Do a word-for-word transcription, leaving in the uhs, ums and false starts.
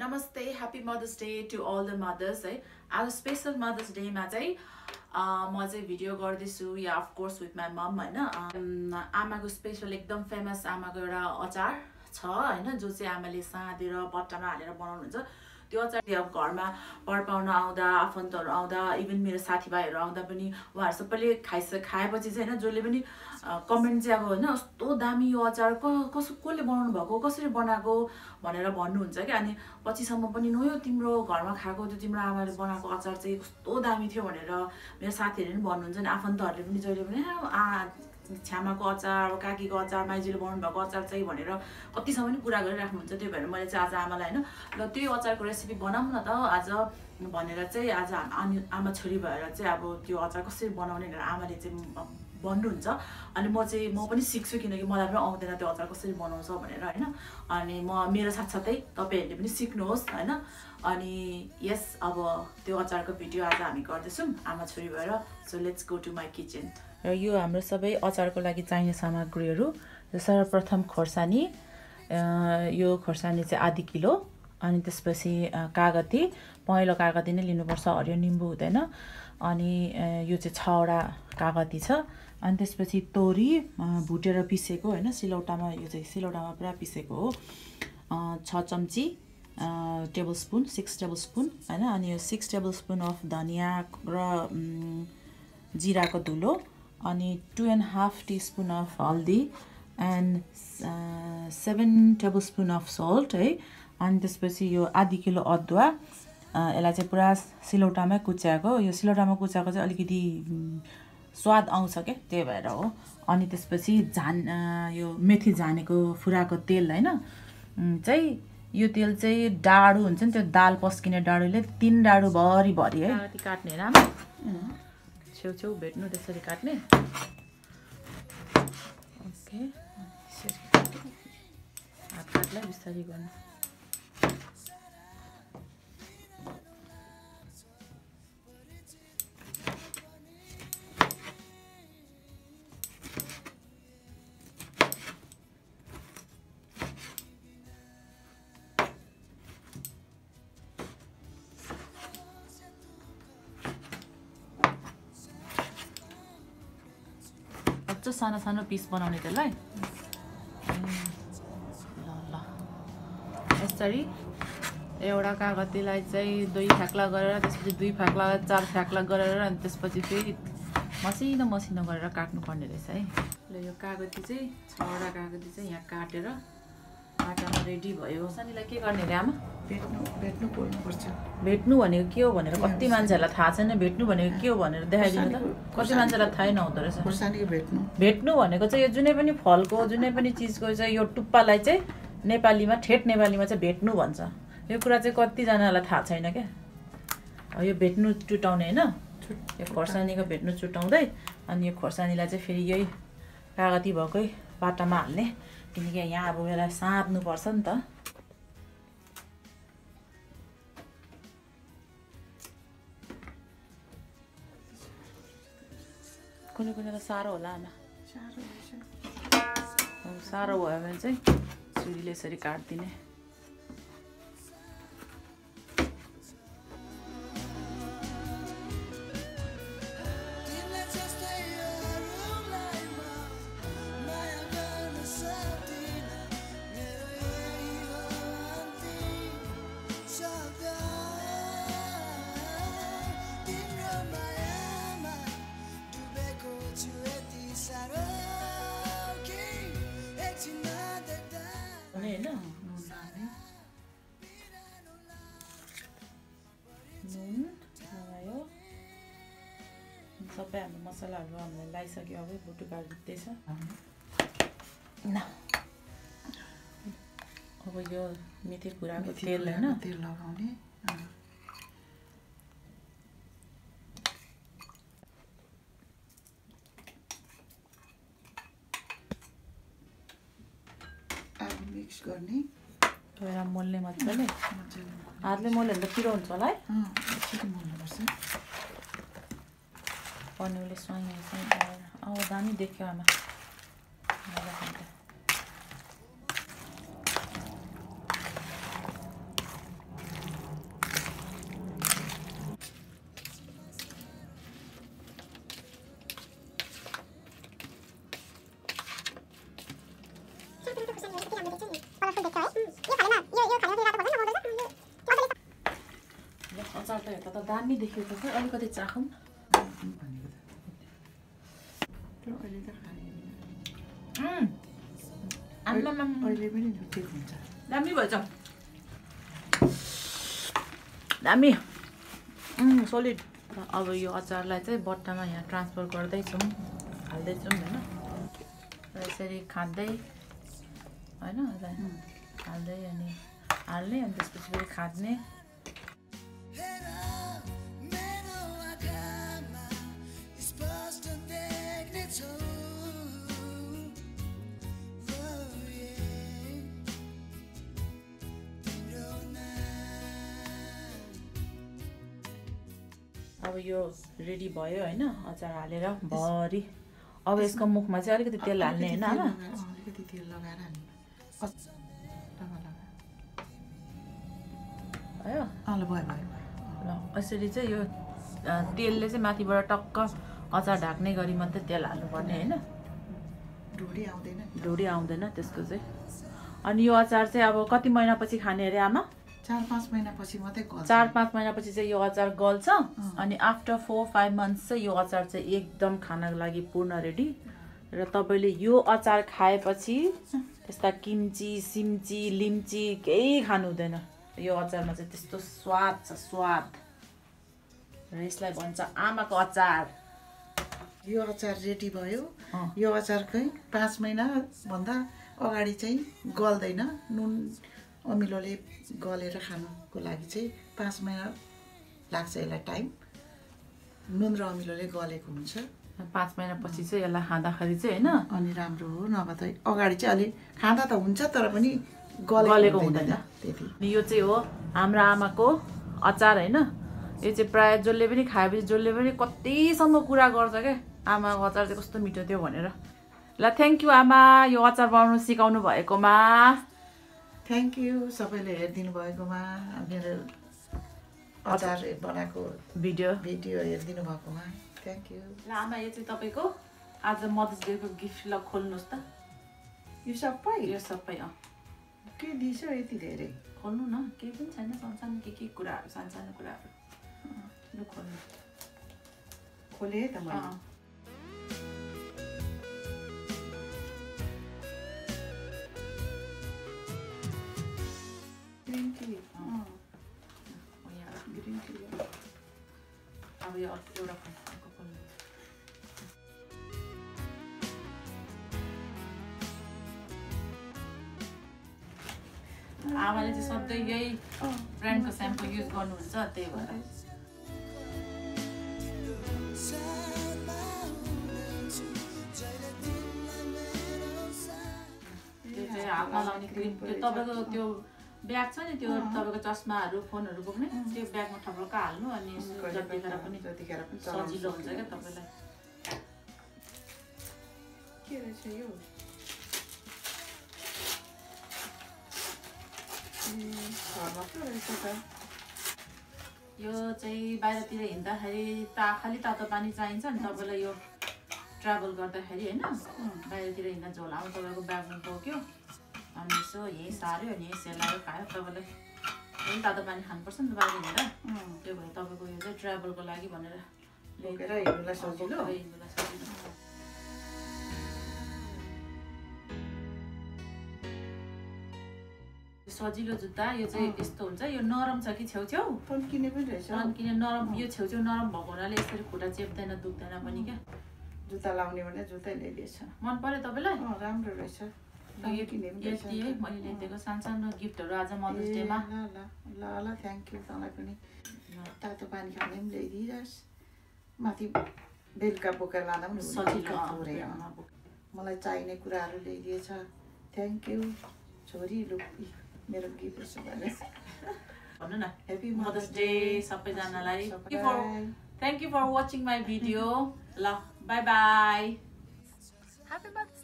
Namaste, happy Mother's Day to all the mothers. है आज special mothers day मा चाहिँ म चाहिँ भिडियो गर्दैछु yeah of course with my mom हैन आमाको स्पेशल एकदम फेमस आमाको एउटा अचार छ हैन जो चाहिँ आमाले साँदेर बट्टामा हालेर बनाउनुहुन्छ त्यो अचार अब घरमा परपाउन आउँदा आफन्तहरु आउँदा इभन मेरो साथीभाइहरु आउँदा पनि उहाँहरु सबैले खाइस खाएपछि चाहिँ हैन जसले पनि कमेन्ट चाहिँ अब हैन कस्तो दामी यो अचार कसो कसले बनाउनु भएको कसरी बनाएको भनेर भन्नुहुन्छ के अनि पछिसम्म पनि नयो तिम्रो घरमा खाएको त्यो तिम्रो आमाले बनाएको अचार चाहिँ कस्तो दामी थियो भनेर मेरो साथीहरुले पनि भन्नुहुन्छ नि आफन्तहरुले पनि जहिले पनि आ छ्यामाको अचार काकीको अचार माइजूले बनाउनु भएको अचार चाहिँ भनेर कतिसम्म पनि कुरा गरिराख्नुहुन्छ त्यही भएर मैले चाहिँ आज आमालाई हैन ल त्यो अचारको रेसिपी बनाऊँ न त आज भनेर चाहिँ आज आमा छोरी भएर चाहिँ अब त्यो अचार कसरी बनाउने भनेर आमाले चाहिँ भन्नुहुन्छ अनि म चाहिँ म पनि सिक्छु किनकि मलाई पनि आउँदैन त्यो अचार कसरी बनाउँछ भनेर हैन अनि म मेरो साथसाथै तपाईहरुले पनि सिक्नुहोस् हैन अनि यस अब त्यो अचारको भिडियो आज हामी गर्दैछौं आमा छोरी भएर so let's go to my kitchen र यो हाम्रो सबै अचारको लागि चाहिने सामग्रीहरू सर्वप्रथम खोर्सानी यो खोर्सानी चाहिँ आधी किलो अनि त्यसपछि कागती पहेँलो कागती नै लिनुपर्छ हरियो निम्बु हुँदैन अनि यो चाहिँ छ वटा कागती छ अनि त्यसपछि तोरी भुटेर पिसेको हैन सिलौटामा यो चाहिँ सिलौटामा पुरा पिसेको हो छ चम्ची tablespoon six tablespoon हैन अनि यो सिक्स टेबल स्पुन अफ धनिया र जिराको धुलो अनि two and half teaspoon of haldi and seven tablespoon of salt है अनि त्यसपछि यो आधी किलो अदुवा यसलाई चाहिँ पुरा सिलौटामै कुच्याएको यो सिलौटामा कुच्याएको चाहिँ अलिकति स्वाद आउँछ के त्यही भएर हो अनि त्यसपछि झान यो मेथी झानेको फुराको तेल हैन चाहिँ यो तेल चाहिँ डाडु हुन्छ नि त्यो दाल पस्किने डाडुले तीन डाडु भरि भरि है काटी काट्ने राम्रो छेउ छेउ भेट्नु त्यसरी काट्ने ओके हात काट्ला बिस्तारै गर्नु अझ सानो सानो पिस बनाउने त्यसलाई ल ल यसरी एउटा कागतीलाई चाहिँ दुई फ्याक्ला गरेर त्यसपछि दुई फ्याक्ला चार फ्याक्ला गरेर अनि त्यसपछि फेरि मसिनो मसिनो गरेर काट्नु पर्ने रहेछ है ल यो कागती चाहिँ छवटा कागती चाहिँ यहाँ काटेर आटामा रेडी भयो सानीलाई के गर्ने रे आमा भेट्नु भेट्नु पर्छ भेट्नु भनेको के हो भनेर कति मान्छेहरूलाई थाहा छैन भेट्नु भनेको के हो भनेर देखाइदिनु त कति मान्छेलाई थाहै नहुँदो रहेछ खोर्सानीको भेट्नु भेट्नु भनेको चाहिँ यो जुनै पनि फलको जुनै पनि चिजको चाहिँ यो टुप्पालाई चाहिँ नेपालीमा ठेट नेपालीमा चाहिँ भेट्नु भन्छ यो कुरा चाहिँ कतिजनालाई थाहा छैन क्या यो भेट्नु चुटाउने हैन यो खोर्सानीको भेट्नु चुटाउँदै अनि यो खोर्सानीलाई चाहिँ फेरि यही कागती भएकै बाटामा हाल्ने किनकि यहाँ अब यसलाई साँध्नु पर्छ नि त कुनै कुनै त साह्रो होला आमा साह्रो भयो भने चाहिँ छुरीले यसरी काट्दिने हैन नुन लगायो सबै हाम्रो मसलाहरू हामीले लगाइसक्यो अब भुटु काट्दैछ न अब यो मेथी फुराको तेल हैन तेल लगाउने मिक्स गर्ने एउटा मोल्ने मजाले हातले मोल्यो भने त पिरो हुन्छ होला है छिटो मोल्नुपर्छ पनिउले स्वाइङ स्वाइङ अब दामी देख्यो आमा हेर्दा त दामी देख्यो त खै अलिकति चाखौँ भनेको त त्यो अहिले त खाने अहिले पनि ठिक हुन्छ दामी भएछ दामी सोलिड अब यो अचारलाई चाहिँ बट्टामा यहाँ ट्रान्सफर गर्दैछौँ हाल्दैछौँ होइन यसरी खाँदै होइन हाल्दै अनि हाल्ने अनि त्यसपछि फेरि खाँद्ने अब यो रेडी भयो होइन अचार हालेर भरि अब यसको मुखमा चाहिँ अलिकति तेल हाल्ने होइन आमा अलिकति तेल लगाएर हाल्ने भयो ल भयो भयो ल यसरी चाहिँ यो तेलले चाहिँ माथिबाट टक्क अचार ढाक्ने गरी मात्रै तेल हाल्नुपर्ने होइन ढोडी आउँदैन ढोडी आउँदैन त्यसको चाहिँ अनि यो अचार चाहिँ अब कति महिनापछि खाने अरे आमा चार पाँच महिनापछि मात्रै गल्छ चार पाँच महिनापछि चाहिँ यो अचार गल्छ अनि आफ्टर फोर फाइभ मन्थ्स चाहिँ यो अचार चाहिँ एकदम खानको लागि पूर्ण रेडी र तपाईँले यो अचार खाएपछि त्यस्ता किम्ची सिम्ची लिम्ची केही खानु हुँदैन यो अचारमा चाहिँ त्यस्तो स्वाद छ स्वाद र यसलाई भन्छ आमाको अचार यो अचार रेडी भयो यो अचार चाहिँ पाँच महिनाभन्दा अगाडि चाहिँ गल्दैन नुन अमिलोले गलेर खानुको लागि चाहिँ पाँच महिना लाग्छ यसलाई टाइम नुन र अमिलोले गलेको हुन्छ पाँच महिनापछि चाहिँ यसलाई खाँदाखेरि चाहिँ होइन अनि राम्रो हो नभए त अगाडि चाहिँ अलि खाँदा त हुन्छ तर पनि गलेको हुँदैन त्यति यो चाहिँ हो हाम्रो आमाको अचार होइन यो चाहिँ प्रायः जसले पनि खाएपछि जसले पनि कतिसम्म कुरा गर्छ क्या आमाको अचार चाहिँ कस्तो मिठो थियो भनेर ल थ्याङ्क यू आमा यो अचार बनाउनु सिकाउनु भएकोमा थ्याङ्क यू सबैले हेरिदिनु भएकोमा मेरो अचार बनाएको भिडियो भिडियो हेरिदिनु भएकोमा थ्याङ्क यू ल आमा यो चाहिँ तपाईँको आज मदर्स डेको गिफ्ट ल खोल्नुहोस् त यो सबै यो सबै अँ के दिन्छ यति धेरै खोल्नु न केही पनि छैन सानसानो के के कुराहरू सानसानो कुराहरू लु खोल्नु खोलेँ त मैले ग्रिन टी ग्रिन टी अब यो एउटा खोल्नु आमाले चाहिँ सधैँ यही ब्रान्डको स्याम्पू युज गर्नुहुन्छ त्यही भएर त्यो चाहिँ हातमा लाउने क्रिम त्यो तपाईँको त्यो ब्याग छ नि त्यो तपाईँको चस्माहरू फोनहरू बोक्ने त्यो ब्यागमा ठपक्क हाल्नु अनि जतिखेर पनि जतिखेर पनि सजिलो हुन्छ क्या तपाईँलाई के रहेछ यो घरमा के रहेछ त यो चाहिँ बाहिरतिर हिँड्दाखेरि ता खालि तातो पानी चाहिन्छ नि तपाईँलाई यो ट्राभल गर्दाखेरि होइन बाहिरतिर हिँड्दा झोल आउनु तपाईँको ब्यागमा बोक्यो अनि यसो यहीँ सार्यो अनि यहीँ सेलायो खायो तपाईँलाई यही तातो पानी खानुपर्छ नि त बाहिर हिँड्दा त्यो भएर तपाईँको यो चाहिँ ट्राभलको लागि भनेर बोकेर हिँड्नुलाई सजिलो हिँड्नुलाई सजिलो सजिलो जुत्ता यो चाहिँ यस्तो हुन्छ यो नरम छ कि छेउछेउ तन्किने पनि रहेछ तन्किने नरम यो छेउछेउ नरम भएको हुनाले यसरी खुट्टा चेप्दैन दुख्दैन पनि क्या जुत्ता लाउने भने जुत्तै ल्याइदिएछ मन पर्यो तपाईँलाई राम्रो रहेछ यति है मैले ल्याइदिएको सानसानो गिफ्टहरू आज मदर्स डेमा ल ल ल थ्याङ्क यू तँलाई पनि तातो पानी खाने पनि ल्याइदिइरहोस् माथि बेलुका बोकेर लाँदा पनि सजिलो मलाई चाहिने कुराहरू ल्याइदिएछ थ्याङ्क यू छोरी लु मेरो गिफ्ट छ भने भन्नु न ह्याप्पी मदर्स डे सबैजनालाई thank you for watching my video ल बाई बाई ह्याप्पी मदर्स